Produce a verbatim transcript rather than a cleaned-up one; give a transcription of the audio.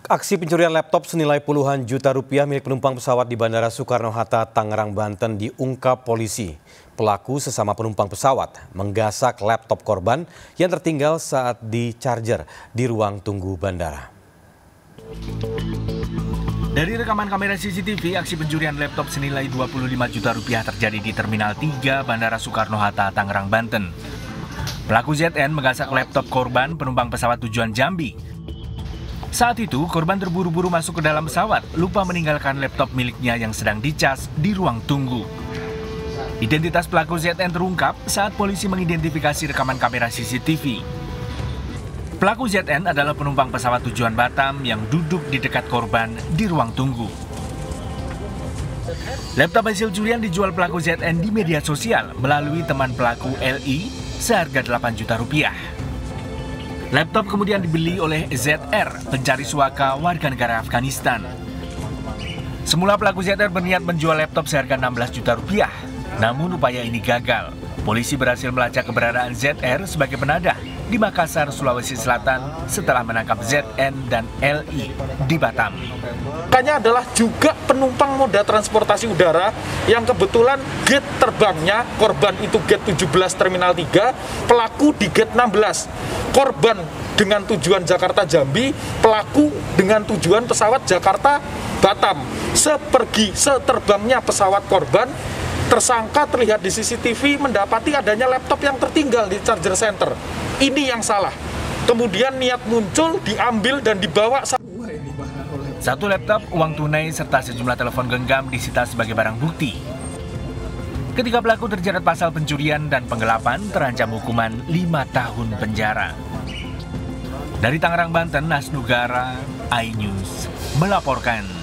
Aksi pencurian laptop senilai puluhan juta rupiah milik penumpang pesawat di Bandara Soekarno-Hatta, Tangerang, Banten diungkap polisi. Pelaku sesama penumpang pesawat menggasak laptop korban yang tertinggal saat di-charger di ruang tunggu bandara. Dari rekaman kamera C C T V, aksi pencurian laptop senilai dua puluh lima juta rupiah terjadi di Terminal tiga Bandara Soekarno-Hatta, Tangerang, Banten. Pelaku Z N menggasak laptop korban penumpang pesawat tujuan Jambi. Saat itu, korban terburu-buru masuk ke dalam pesawat, lupa meninggalkan laptop miliknya yang sedang dicas di ruang tunggu. Identitas pelaku Z N terungkap saat polisi mengidentifikasi rekaman kamera C C T V. Pelaku Z N adalah penumpang pesawat tujuan Batam yang duduk di dekat korban di ruang tunggu. Laptop hasil curian dijual pelaku Z N di media sosial melalui teman pelaku L I seharga delapan juta rupiah. Laptop kemudian dibeli oleh Z R, pencari suaka warga negara Afghanistan. Semula pelaku Z R berniat menjual laptop seharga enam belas juta rupiah, namun upaya ini gagal. Polisi berhasil melacak keberadaan Z R sebagai penadah di Makassar, Sulawesi Selatan setelah menangkap Z N dan L I di Batam. Makanya adalah juga penumpang moda transportasi udara yang kebetulan gate terbangnya korban itu gate tujuh belas Terminal tiga, pelaku di gate enam belas. Korban dengan tujuan Jakarta Jambi, pelaku dengan tujuan pesawat Jakarta Batam. Sepergi seterbangnya pesawat korban, tersangka terlihat di C C T V mendapati adanya laptop yang tertinggal di charger center. Ini yang salah. Kemudian niat muncul, diambil dan dibawa. Satu laptop, uang tunai, serta sejumlah telepon genggam disita sebagai barang bukti. Ketika pelaku terjerat pasal pencurian dan penggelapan, terancam hukuman lima tahun penjara. Dari Tangerang, Banten, Nasnugara, iNews melaporkan.